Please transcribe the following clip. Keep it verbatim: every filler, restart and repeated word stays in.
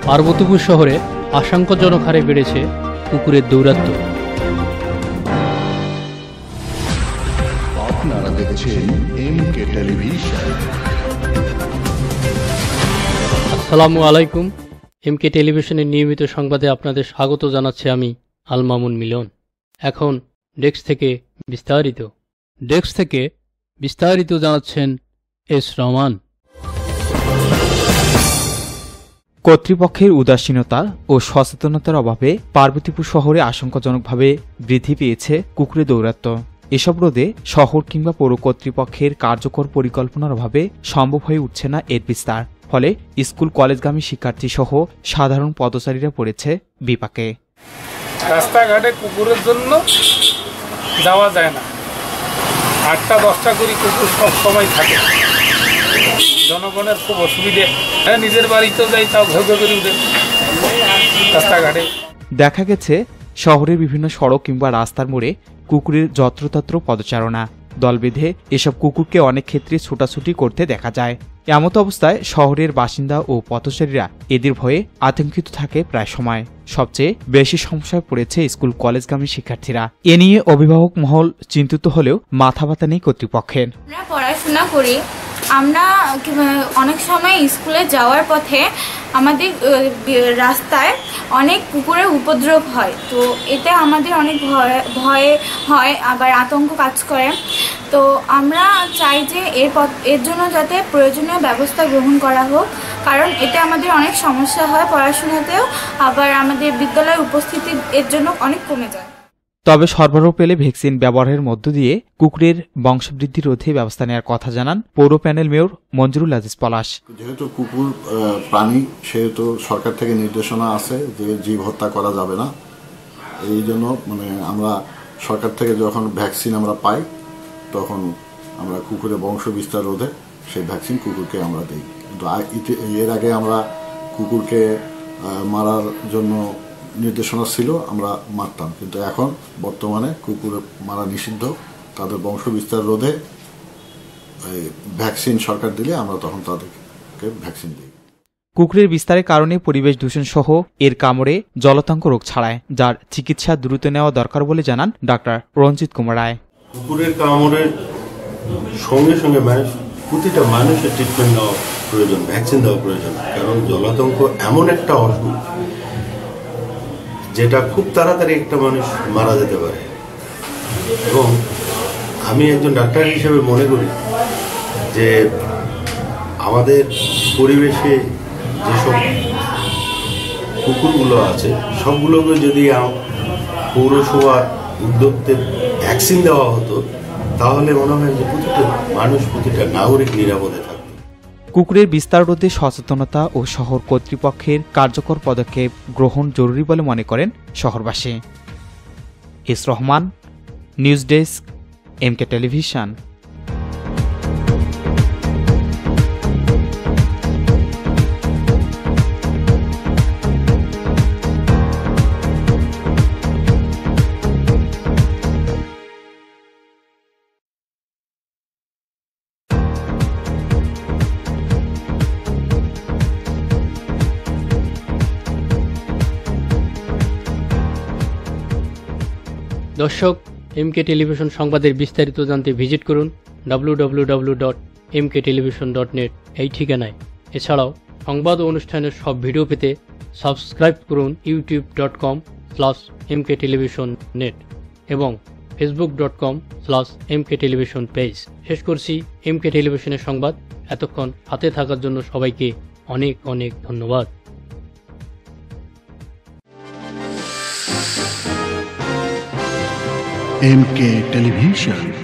পার্বতীপুর শহরে আশঙ্কাজনক হারে বেড়েছে কুকুরের দৌরাত্ম্য। আপনারা দেখছেন এমকে টেলিভিশন। আসসালামু আলাইকুম। এমকে টেলিভিশনের নিয়মিত সংবাদে আপনাদের স্বাগত জানাচ্ছি আমি আল মামুন মিলন। এখন ডেস্ক থেকে বিস্তারিত ডেস্ক থেকে বিস্তারিত জানাচ্ছেন এস রহমান। কর্তৃপক্ষের উদাসীনতা ও সচেতনতার অভাবে পার্বতীপুর শহরে আশঙ্কাজনকভাবে বৃদ্ধি পেয়েছে কুকুরের দৌরাত্ম্য। এসব রোধে শহর কিংবা পৌর কর্তৃপক্ষের কার্যকর পরিকল্পনার অভাবে সম্ভব হয়ে উঠছে না এর বিস্তার। ফলে স্কুল কলেজগামী শিক্ষার্থী সহ সাধারণ পথচারীরা পড়েছে বিপাকে। রাস্তাঘাটে কুকুরের জন্য যাওয়া যায় না। আটটা দশটা করে কুকুর সব সময় থাকে, জনগণের খুব অসুবিধে। হ্যাঁ, নিজের বাড়িতেও যাই, তাও ঘেউ ঘেউ করে উঠে রাস্তাঘাটে। দেখা গেছে শহরের বিভিন্ন সড়ক কিংবা রাস্তার মোড়ে কুকুরের যত্রতত্র পদচারণা। দল বেঁধে এসব কুকুরকে অনেক ক্ষেত্রে ছোটাছুটি করতে দেখা যায়। এমত অবস্থায় শহরের বাসিন্দা ও পথচারীরা এদের ভয়ে আতঙ্কিত থাকে প্রায় সময়। সবচেয়ে বেশি সমস্যায় পড়েছে স্কুল কলেজগামী শিক্ষার্থীরা। এ নিয়ে অভিভাবক মহল চিন্তিত হলেও মাথা ব্যথা নেই কর্তৃপক্ষের। আমরা পড়াশোনা করি, আমরা অনেক সময় স্কুলে যাওয়ার পথে আমাদের রাস্তায় অনেক কুকুরের উপদ্রব হয়, তো এতে আমাদের অনেক ভয় ভয় হয়, আবার আতঙ্ক কাজ করে। তো আমরা চাই যে এর এর জন্য যাতে প্রয়োজনীয় ব্যবস্থা গ্রহণ করা হোক, কারণ এতে আমাদের অনেক সমস্যা হয় পড়াশোনাতেও, আবার আমাদের বিদ্যালয়ে উপস্থিতি এর জন্য অনেক কমে যায়। তবে সরবরাহ পেলে ভ্যাকসিন ব্যবহারের মধ্য দিয়ে কুকুরের বংশবৃদ্ধি রোধে ব্যবস্থা নেওয়ার কথা জানান পৌর প্যানেল মেয়র মঞ্জুরুল আজিজ পলাশ। যেহেতু কুকুর প্রাণী, সেহেতু সরকার থেকে নির্দেশনা আছে যে জীব হত্যা করা যাবে না। এই জন্য মানে আমরা সরকার থেকে যখন ভ্যাকসিন আমরা পাই, তখন আমরা কুকুরের বংশ বিস্তার রোধে সেই ভ্যাকসিন কুকুরকে আমরা দিই। কিন্তু এর আগে আমরা কুকুরকে মারার জন্য নির্দেশনা ছিল, আমরা মারতাম, কিন্তু এখন বর্তমানে কুকুর মারা নিষিদ্ধ। তাদের বংশ বিস্তার রোধে ভ্যাকসিন সরকার দিলে আমরা তখন তাদেরকে ভ্যাকসিন দিই। কুকুরের বিস্তারের কারণে পরিবেশ দূষণ সহ এর কামড়ে জলাতঙ্ক রোগ ছড়ায়, যার চিকিৎসা দ্রুত নেওয়া দরকার বলে জানান ডাক্তার রঞ্জিত কুমার রায়। কুকুরের কামড়ের সঙ্গে সঙ্গে মানুষ প্রতিটা মানুষের ট্রিটমেন্ট নেওয়া প্রয়োজন, ভ্যাকসিন দেওয়া প্রয়োজন। কারণ জলাতঙ্ক এমন একটা অসুখ যেটা খুব তাড়াতাড়ি একটা মানুষ মারা যেতে পারে। এবং আমি একজন ডাক্তার হিসেবে মনে করি যে আমাদের পরিবেশে যেসব কুকুরগুলো আছে সবগুলোকে যদি পৌরসভার উদ্যোগতে ভ্যাকসিন দেওয়া হতো, তাহলে মনে হয় যে প্রতিটা মানুষ, প্রতিটা নাগরিক নিরাপদে থাকবে। কুকুরের বিস্তার রোধে সচেতনতা ও শহর কর্তৃপক্ষের কার্যকর পদক্ষেপ গ্রহণ জরুরি বলে মনে করেন শহরবাসী। S Rahman, news desk, MK television. দর্শক, এমকে টেলিভিশন সংবাদের বিস্তারিত জানতে ভিজিট করুন W W W dot M K television dot net এই ঠিকানায়। এছাড়াও সংবাদ ও অনুষ্ঠানের সব ভিডিও পেতে সাবস্ক্রাইব করুন YouTube dot com slash M K television net এবং Facebook dot com slash M K television page. শেষ করছি এমকে টেলিভিশনের সংবাদ। এতক্ষণ সাথে থাকার জন্য সবাইকে অনেক অনেক ধন্যবাদ। MK television.